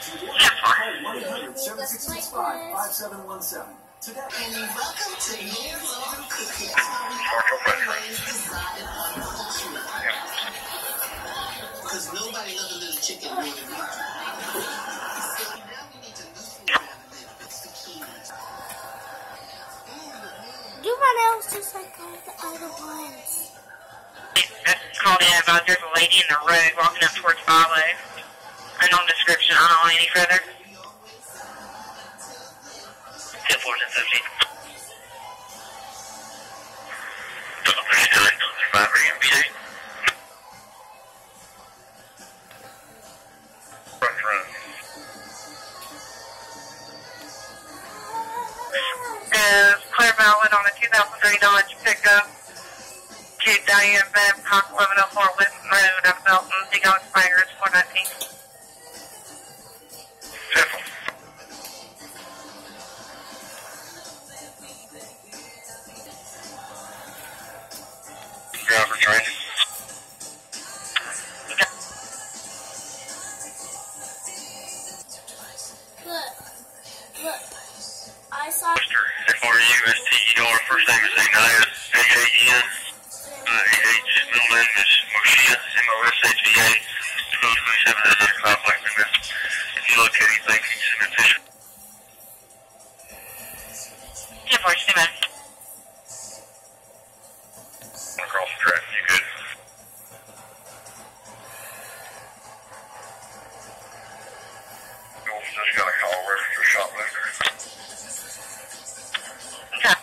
1-800-765-5717. Today. And welcome to Hands-On Cooking. Because nobody loves a little chicken more than me. So now we need to loosen it around a little bit. It's the key. Do my nails just like all the other ones. That's called in about there's a lady in the road walking up towards Follow. Unknown description, I don't know any further. 10-4, 10-17. 5 RMBA. Run. Claire Ballard on a 2003 Dodge pickup. To Diane Babcock, 1104 West Road, up Belton, Digon Spires, 419. Driver training. Look, I saw. F-R-U-S-T-E-R, first name is Ignatius, A-A-N, A-H, middle name is Moshe, M-O-S-H-E-A, 1227 is our complex in this. If you look at anything, you can send a picture. 10-4, stay back. Across the track, you good? Just got a call where your shoplifter. Okay.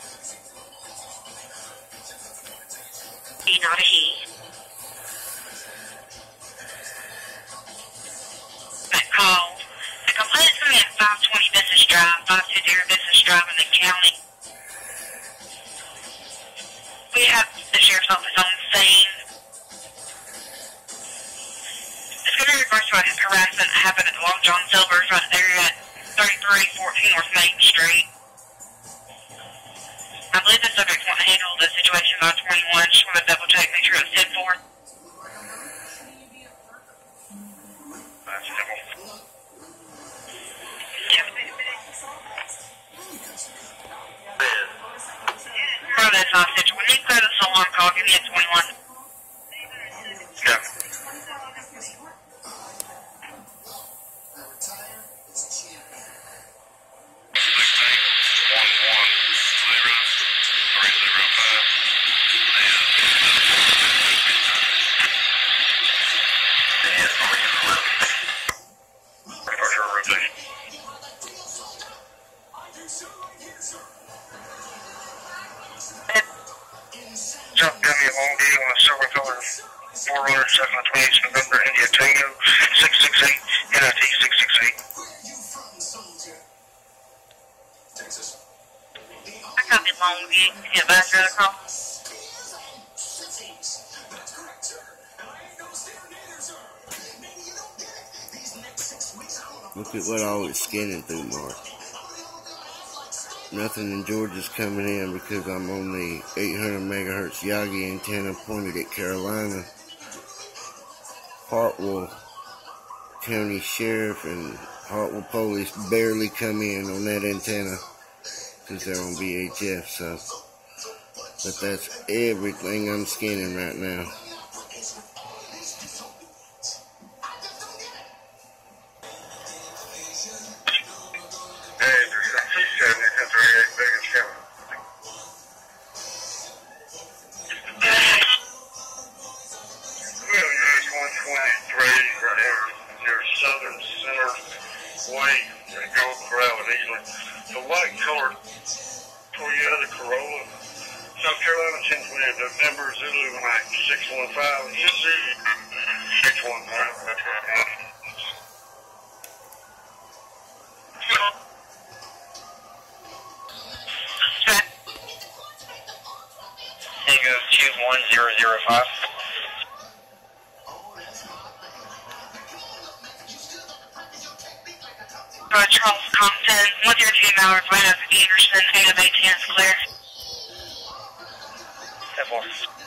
He, not a he. That call. The complaint from me at 520 Business Drive, 520 Business Drive in the county. We have the sheriff's office on the scene. It's going to be regards to a harassment that happened at Long John Silver's right there at 3314 North Main Street. I believe the subjects want to handle the situation by 21. Just want to double check, make sure it's 10-4. That's simple. Yep. For this hostage, when you clear the salon call, give me a 21. Yep. Jump dummy at Long Beach on a silver color 4 728 November India Tango 668 NIT 668. I copy Long Beach. Get back to the call. Look at what all it's scanning through, Mark. Nothing in Georgia's coming in because I'm on the 800 megahertz Yagi antenna pointed at Carolina. Hartwell County Sheriff and Hartwell Police barely come in on that antenna because they're on VHF, so. But that's everything I'm scanning right now. The white colored Toyota Corolla, South Carolina, 1020 November, Zulu Mike 615, Zulu 615. Tango 21005. Charles Compton, 102 hours right up Anderson, 8 of 18 is clear. 10-4.